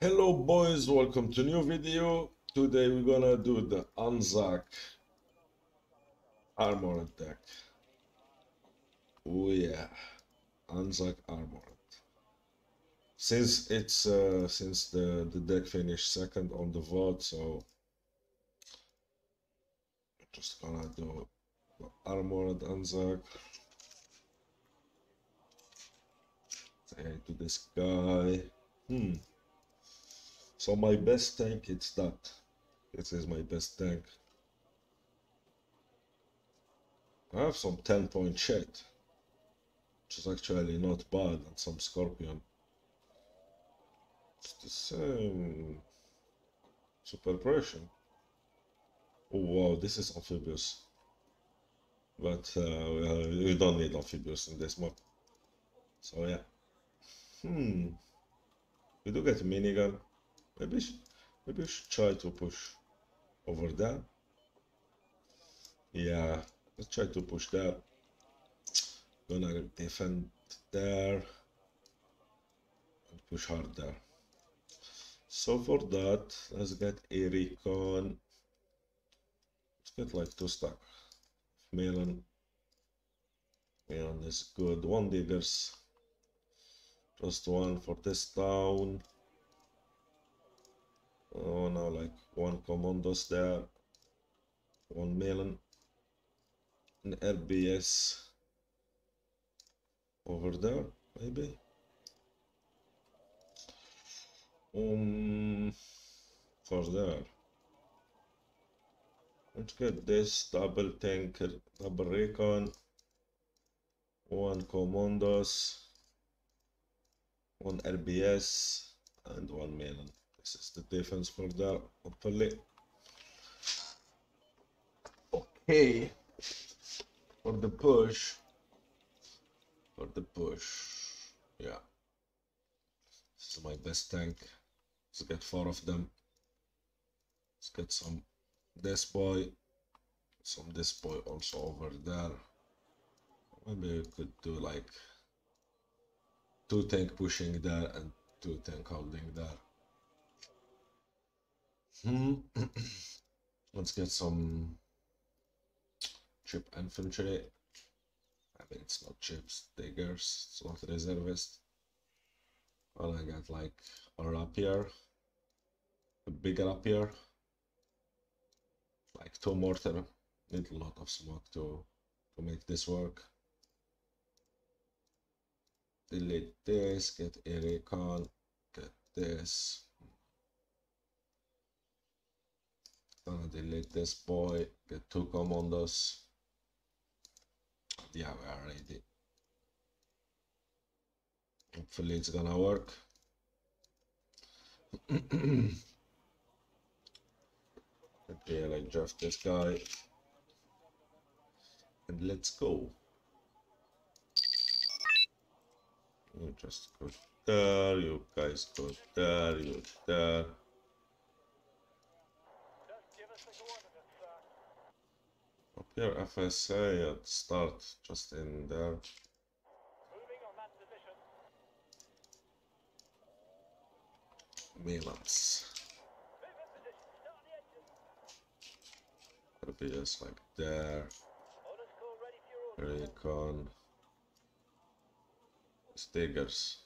Hello boys, welcome to new video. Today we're gonna do the Anzac Armored deck. Oh yeah, Anzac Armored. Since the deck finished second on the vote, so I'm just gonna do the Armored Anzac. Say hi to this guy. So my best tank, it's that. This is my best tank. I have some 10-point shit, which is actually not bad, and some Scorpion. It's the same super pressure. Oh wow, this is amphibious. But we don't need amphibious in this map. So yeah. We do get a minigun. Maybe we should try to push over there. Yeah, let's try to push there. Gonna defend there and push hard there. So for that, let's get a recon. Let's get like 2 stack. Melon. Melon is good. 1 diggers. Just 1 for this town. Oh, now like 1 commandos there. 1 melon. An RBS over there, maybe. For there. Let's get this double tanker, double recon, 1 commandos, 1 RBS, and 1 melon. This is the defense for there, hopefully. Okay, for the push, yeah, this is my best tank. Let's get 4 of them. Let's get some this boy also over there. Maybe we could do like 2 tank pushing there and 2 tank holding there. Let's get some chip infantry. I mean, it's not chips, diggers, it's not reservist. Well, I got like a rapier, a big rapier, like 2 mortar. Need a lot of smoke to make this work. Delete this, get a recon, get this. Gonna delete this boy, get 2 commandos. Yeah, we are ready. Hopefully it's gonna work. Okay, like draft this guy. And let's go. You just go there, you guys go there, you there. Up here, FSA at start, just in there. Melons. RBS like there. Recon. Stiggers.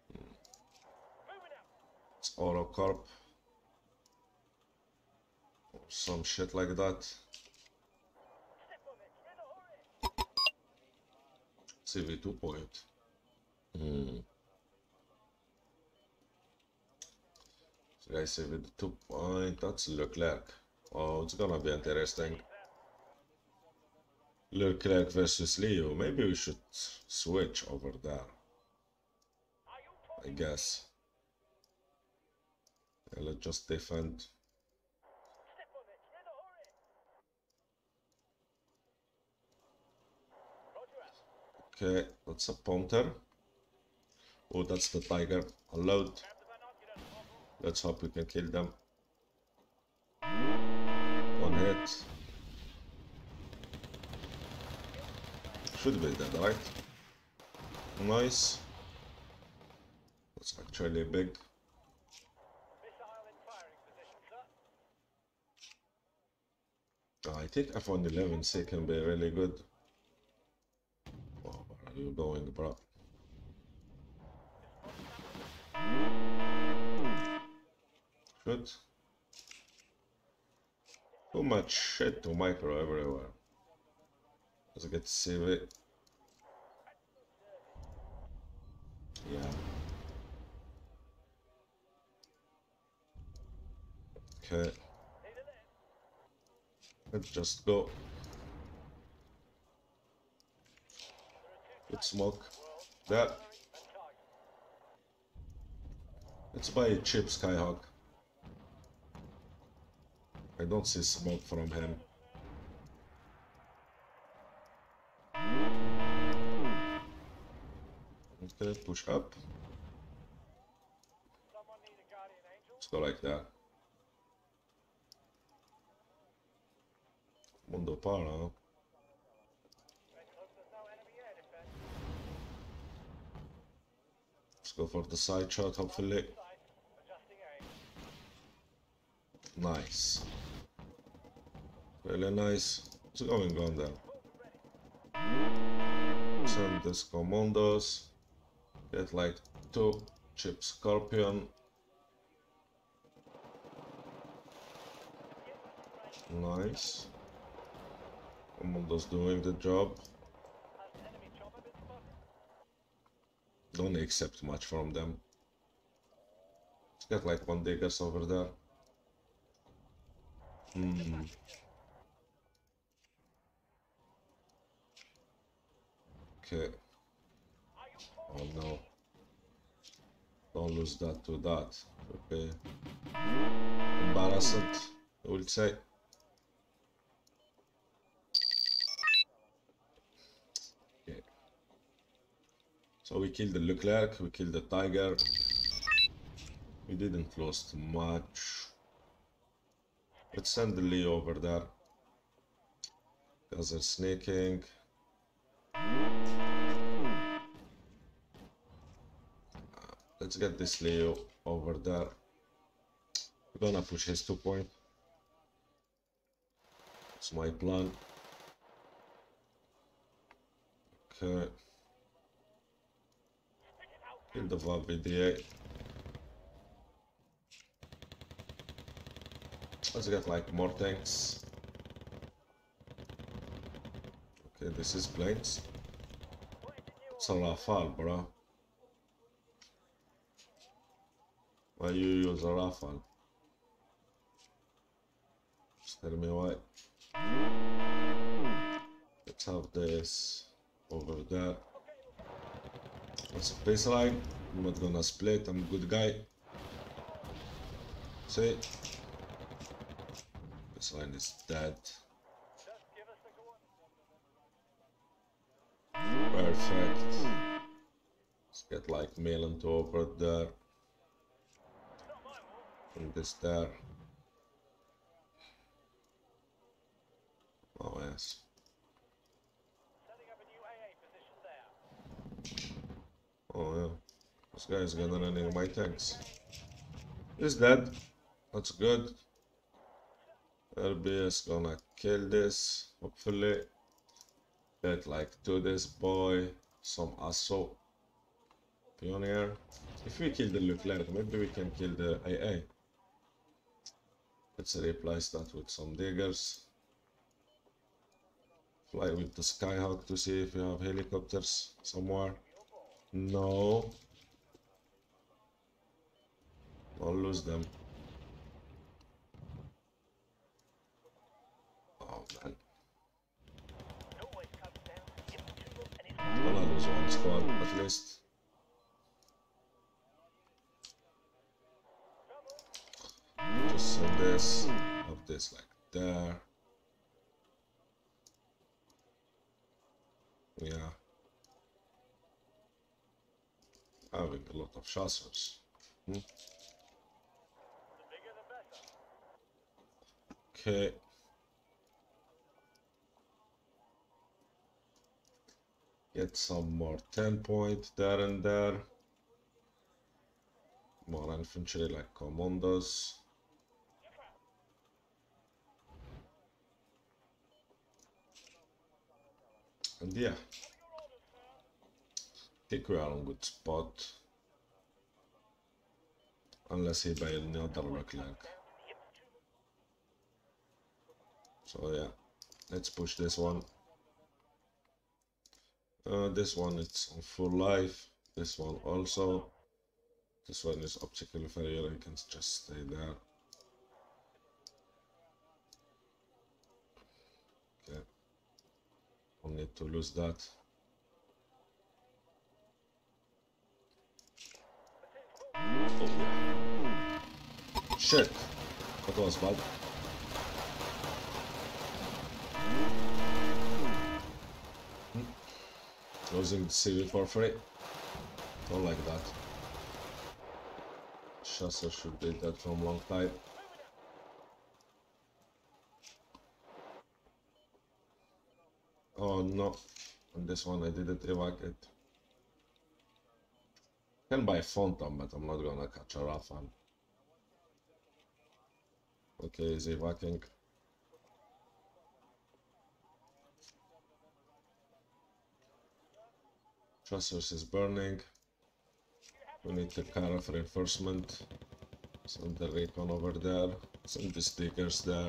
It's Autocorp. Or some shit like that. CV2 point. So guys, CV2 point, that's Leclerc. Oh, it's gonna be interesting. Leclerc versus Leo. Maybe we should switch over there, I guess. Yeah, let's just defend. Okay, that's a Panther. Oh, that's the Tiger. Unload. Let's hope we can kill them. 1 hit. Should be dead, right? Nice. That's actually big. I think F111C can be really good. Oh, where are you going, bro? Shoot. Too much shit to micro everywhere. Let's get to save it. Yeah. Okay. Let's just go. Good smoke. That. Let's buy a cheap Skyhawk. I don't see smoke from him. Okay, push up. Let's go like that. Mundo para. Let's go for the side shot, hopefully. Nice. Really nice. What's going on there? Send this commandos. Get like 2 chip Scorpion. Nice. Commandos doing the job. Don't accept much from them. Let's get like 1 diggers over there. Okay. Oh no. Don't lose that to that. Okay. Embarrassing, I will say. Okay. So we killed the Leclerc, we killed the Tiger. We didn't lose much. Let's send the Leo over there. Because they're sneaking. Let's get this Leo over there. We're gonna push his 2 point. That's my plan. Okay. Kill the VAV VDA. Let's get like more tanks. Okay, this is planes. It's a Rafale, bro. Why you use a Rafale? Just tell me why. Let's have this over there. That's a baseline. I'm not gonna split, I'm a good guy. See? Baseline is dead. Perfect. Let's get like Milan to over there. And this there. Oh yes. Oh yeah. This guy is gonna run in my tanks. He's dead. That's good. RBS gonna kill this. Hopefully. Get like to this boy. Some assault. Pioneer. If we kill the Leclerc, maybe we can kill the AA. Let's replace that with some diggers. Fly with the Skyhawk to see if we have helicopters somewhere. No. Don't lose them. Oh man. Gonna lose 1 squad at least. Just send this. Have this like there. Yeah. Having a lot of chasseurs. Okay. Get some more 10 point there and there. More infantry like commandos. And yeah, I think we are on good spot. Unless he buy another Leclerc. So yeah, let's push this one. This one it's on full life. This one also. This one is optical failure. I can just stay there. Okay. Don't need to lose that. Oh yeah. Shit. That was bad. Losing the CV for free. Don't like that. Chaser should do that from long time. Oh no. On this one I didn't evacuate. Can buy Phantom, but I'm not gonna catch a Rafale. Okay, he's evacuating. Tracers is burning. We need to kind of reinforcement. Send the recon over there. Send the stickers there.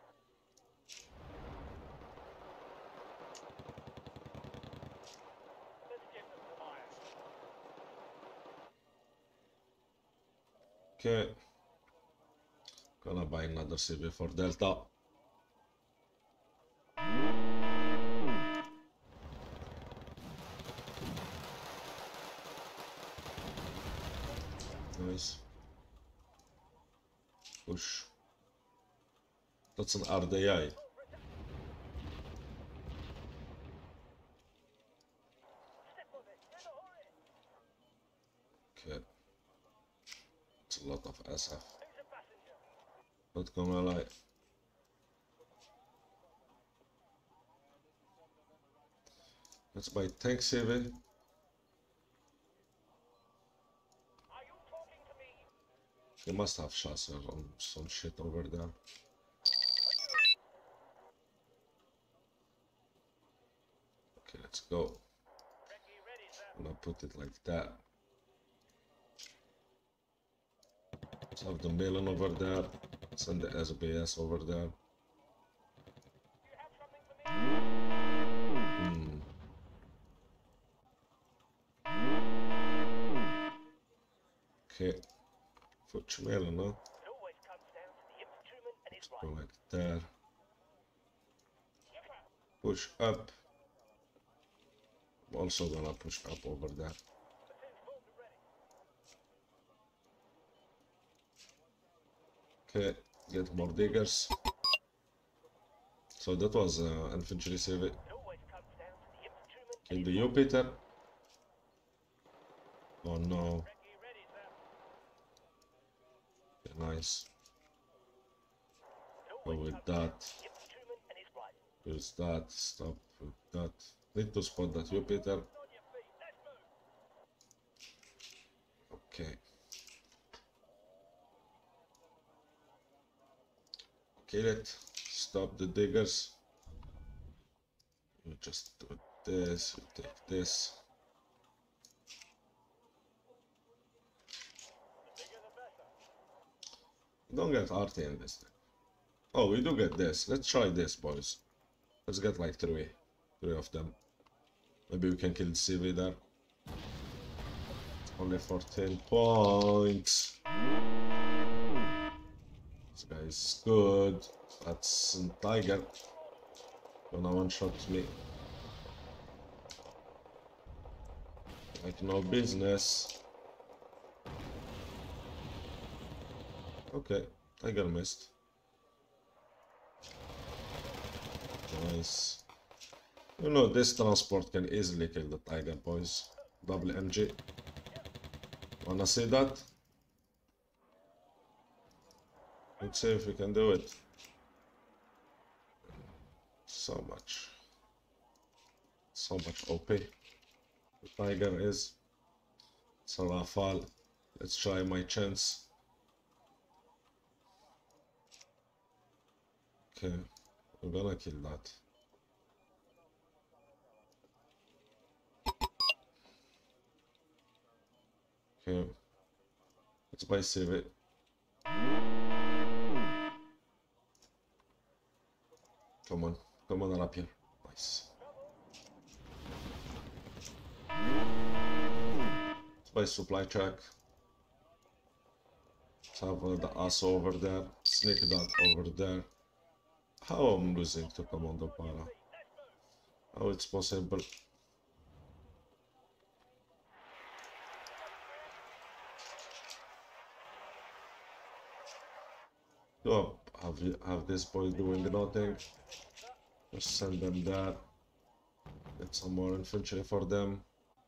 Okay. Gonna buy another CV for Delta. Nice. Push. That's an RDI. Okay. It's a lot of SF. Not gonna lie. Let's buy tank CV. They must have chaser on some shit over there. Okay, let's go. I'm gonna put it like that. Let's have the Melon over there. Send the SBS over there. Okay. Put Melon, no? Let's go like that. Push up. I'm also gonna push up over there. Okay, get more diggers. So that was infantry CV. Kill the Jupiter. Oh no. Okay, nice. Go with that. Use that. Stop with that. Need to spot that Jupiter. Okay. Kill it. Stop the diggers. You just do this. You take this. Don't get RT in this thing. Oh, we do get this. Let's try this, boys. Let's get like three of them. Maybe we can kill the CV there. Only 14 points. This guy is good. That's Tiger. Gonna one-shot me. Like no business. Okay, Tiger missed. Nice. You know, this transport can easily kill the Tiger, boys. Double MG. Wanna see that? Let's see if we can do it. So much OP. The Tiger is. It's a Rafale. Let's try my chance. Okay, we're gonna kill that. Okay. Let's buy save it. Come on. Come on, Rapier. Nice. Let's buy supply track. Let's have the ass over there. Snake dot over there. How I'm losing to Commando Para? How it's possible? Oh, have this boy doing nothing. Just send them there. Get some more infantry for them.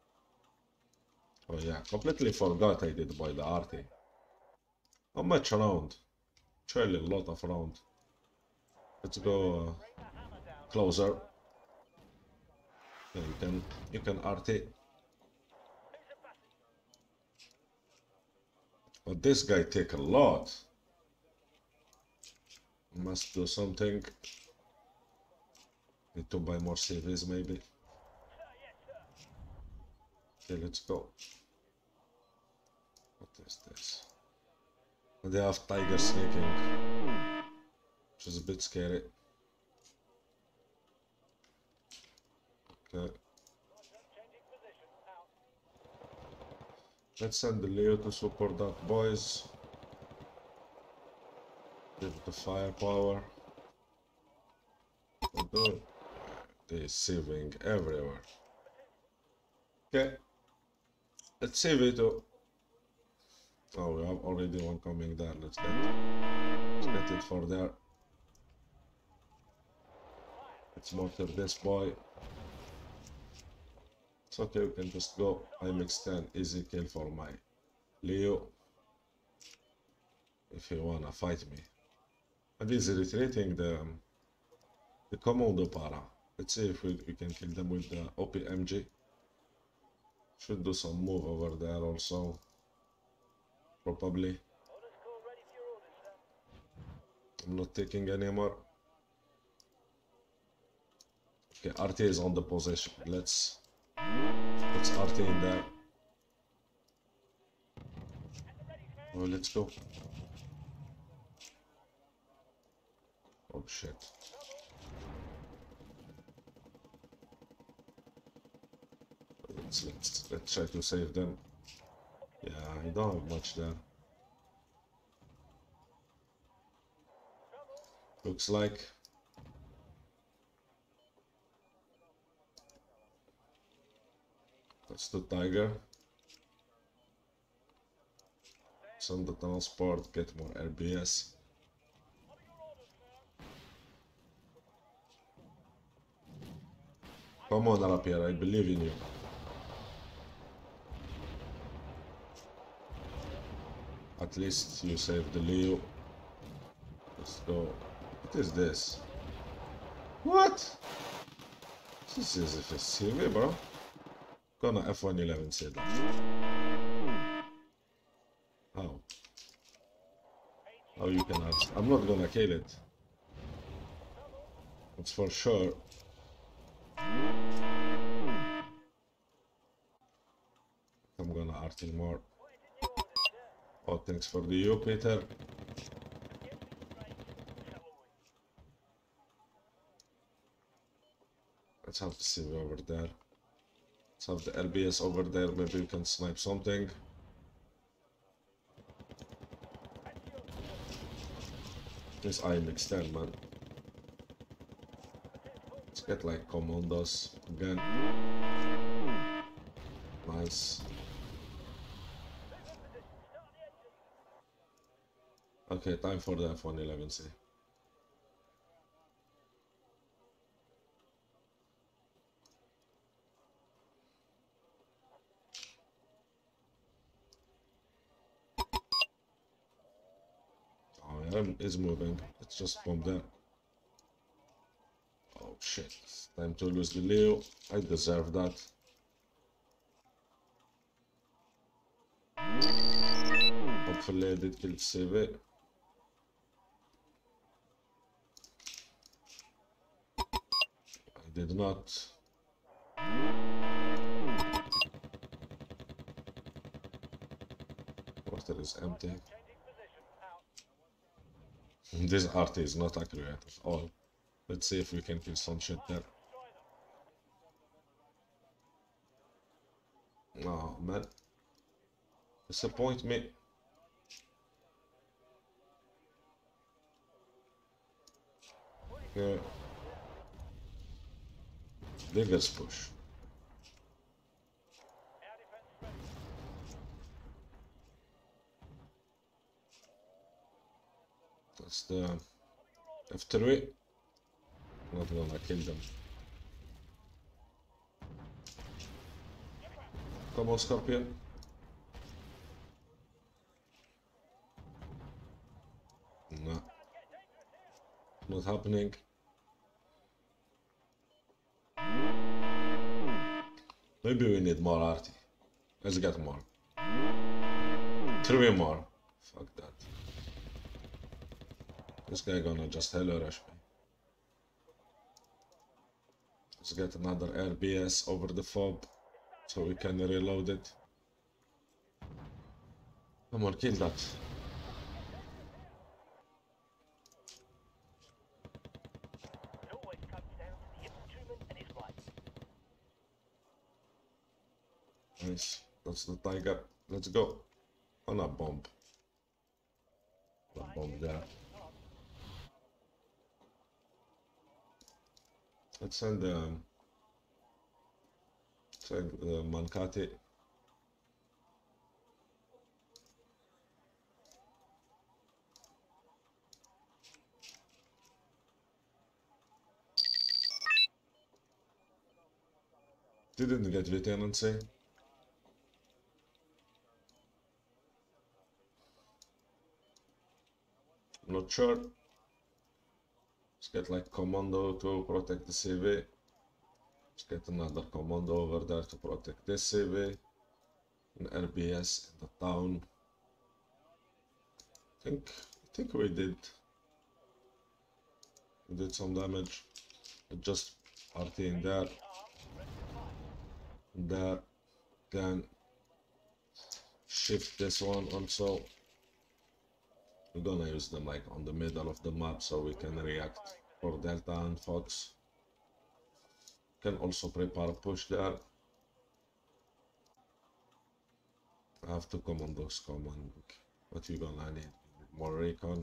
Oh yeah, completely forgot I did buy the arty. How much round? Surely a lot of round. Let's go closer. Yeah, you can arty. But this guy take a lot. Must do something. Need to buy more CVs maybe. Okay, let's go. What is this? And they have tiger sneaking, which is a bit scary. Okay. Let's send the Leo to support that, boys. Give the firepower. Good. They're saving everywhere. Okay. Let's save it. Oh, we have already one coming there. Let's get it for there. Let's mortar this boy. It's okay, we can just go. IMX 10, easy kill for my Leo. If you wanna fight me. And he's retreating the Commando Para. Let's see if we can kill them with the OPMG. Should do some move over there also. Probably. I'm not taking anymore. Okay, RT is on the position. Let's RT in there. Oh, let's go. Oh shit. Let's try to save them. Yeah, I don't have much there. Looks like. That's the Tiger. Send the transport, get more RBS. Come on, Rapier, I believe in you. At least you saved the Leo. Let's go. What is this? What? This is a CV, bro. Gonna F111 say that. How? How you can ask? I'm not gonna kill it. That's for sure. I'm gonna RT more. Oh, thanks for the U, Peter. Let's have the CV over there. Let's have the LBS over there. Maybe we can snipe something. This IMX 10, man. Let's get like commandos again. Nice. Okay, time for the F111C. Oh, yeah, is moving. Let's just bomb there. Oh shit. Time to lose the Leo. I deserve that. Hopefully I did kill CV. I did not. mortar is empty. This RT is not accurate at all. Let's see if we can kill some shit there. Oh man, disappoint me. Yeah. Diggers push. That's the F3. Not gonna kill them. Come on, Scorpion. No. Not happening. Maybe we need more arty. Let's get more. 3 more. Fuck that. This guy gonna just hello rush me. Let's get another RBS over the fob so we can reload it. Come on, kill that. Nice. That's the tiger. Let's go. On a bomb. A bomb there. Let's send Mankati. Didn't get lieutenancy. Not sure. Let's get like commando to protect the CV. Let's get another commando over there to protect this CV. An RBS in the town. I think we did some damage. Just RT in there. There. Then shift this one also. We're gonna use them like on the middle of the map so we can react for Delta and Fox. Can also prepare a push there. I have 2 commandos coming. What you gonna need? More recon.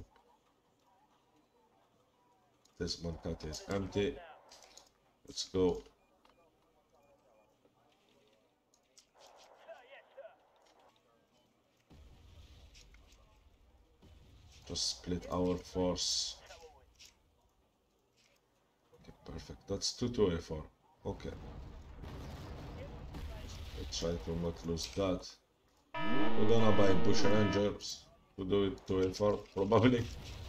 This Mankati is empty. Let's go. Just split our force. Okay, perfect. That's 2-2A4. Okay. Let's try to not lose that. We're gonna buy Bush Rangers to do it 2A4, probably.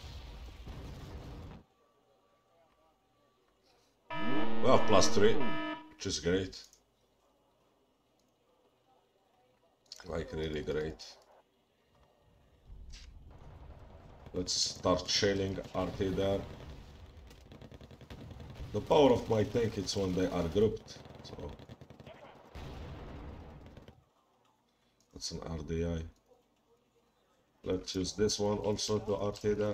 We have +3, which is great. Like, really great. Let's start shelling RT there. The power of my tank is when they are grouped, so that's an RDI. Let's use this one also to RT there.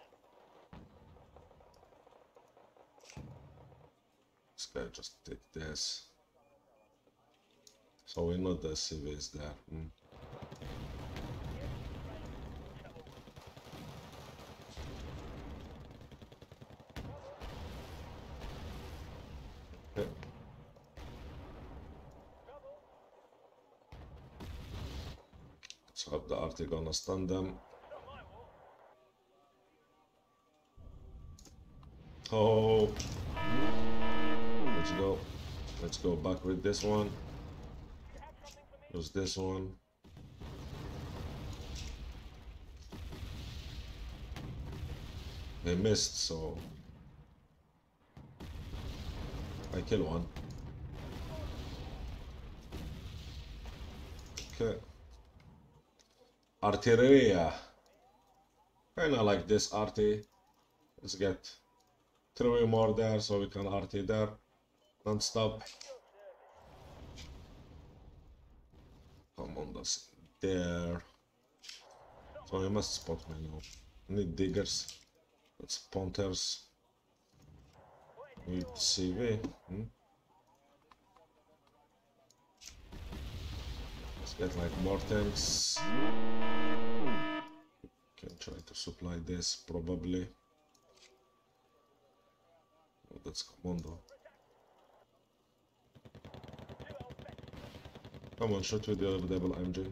This guy just take this. So we know the CV is there. Okay. Let's hope the RT gonna stun them. Oh, let's go. Let's go back with this one. Use this one. They missed, so I kill one. Okay. Artilleria. Kinda like this RT. Let's get 3 more there so we can RT there non-stop. Come on, that's there. So you must spot me now. Need diggers. That's pointers. Need CV. Let's get like more tanks. Can try to supply this probably. Oh, that's commando. Come on, shoot with your double MG.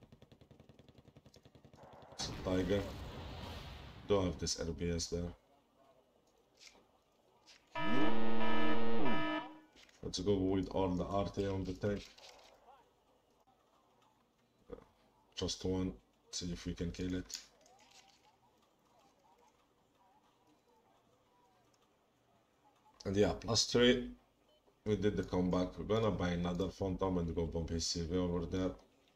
It's a Tiger. Don't have this RBS there. Let's go with all the RT on the tank. Just one. See if we can kill it. And yeah, +3. We did the comeback. We're gonna buy another Phantom and go bomb his CV over there.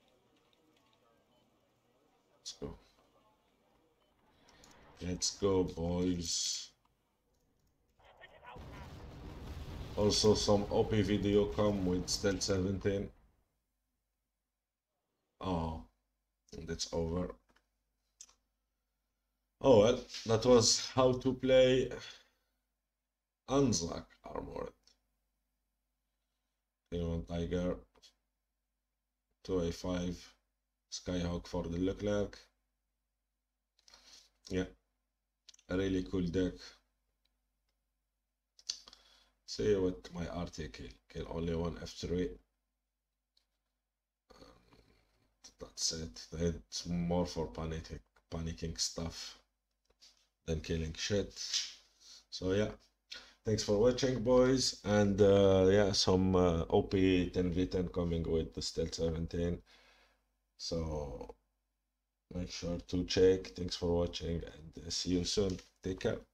Let's go. Let's go, boys. Also, some OP video come with Stealth 17. Oh, that's over. Oh well, that was how to play Anzac Armored. 1 Tiger, 2A5, Skyhawk for the Leclerc. Yeah, a really cool deck. See what my RT kill only one F3. That's it. It's more for panicking stuff than killing shit. So yeah, thanks for watching, boys, and yeah, some OP 10v10 coming with the Stealth 17. So make sure to check. Thanks for watching, and see you soon. Take care.